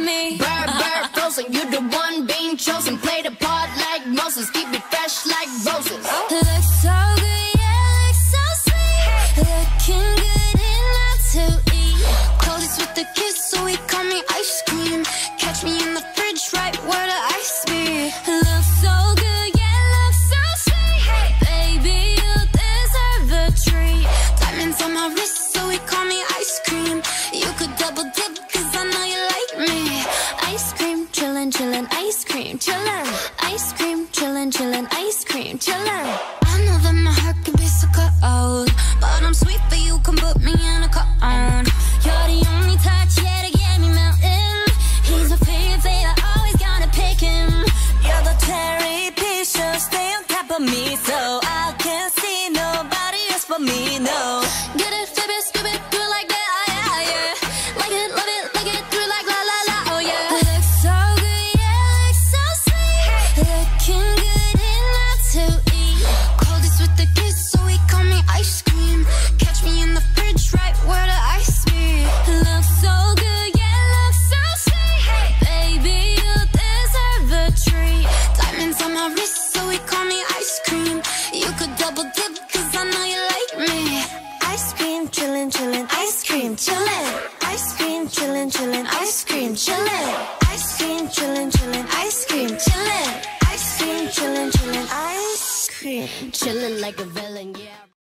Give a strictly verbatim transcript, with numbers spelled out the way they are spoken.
me. Bird, bird, frozen, you the one being chosen. Play the part like Moses, keep it fresh like roses. Look so good, yeah, look so sweet. Looking good enough to eat. Coldest with the kiss, so he call me ice cream. Catch me in the fridge, right where the ice be. Look so good, yeah, look so sweet. Baby, you deserve a treat. Diamonds on my wrist, so he call me ice cream. You could double dip, cause I know you like me. Ice cream, chillin', chillin', ice cream, chillin'. Ice cream, chillin', chillin', ice cream, chillin'. I know that my heart can be so cold, but I'm sweet, but you can put me in a cone. You're the only touch, yeah, to get me melting. He's my favorite, I always gotta pick him. You're the cherry picture, stay on top of me, so I can't see nobody else but me, no. Get it, flip it, skip it, do it like that, oh yeah, yeah. Like it, love it, like it, do it like la la la, oh yeah. Look so good, yeah, look so sweet. Looking good enough to eat. Coldest with the kiss, so he call me ice cream. Catch me in the fridge, right where the ice be. Look so good, yeah, look so sweet. Baby, you deserve a treat. Diamonds on my wrist, so he call me ice cream. You could double dip, cause I know you like me. Ice cream, chillin', chillin', ice cream, chillin'. Ice cream, chillin', chillin', ice cream, chillin'. Ice cream, chillin', chillin', ice cream, chillin'. Ice cream, chillin', chillin', ice cream, chillin' like a villain, yeah.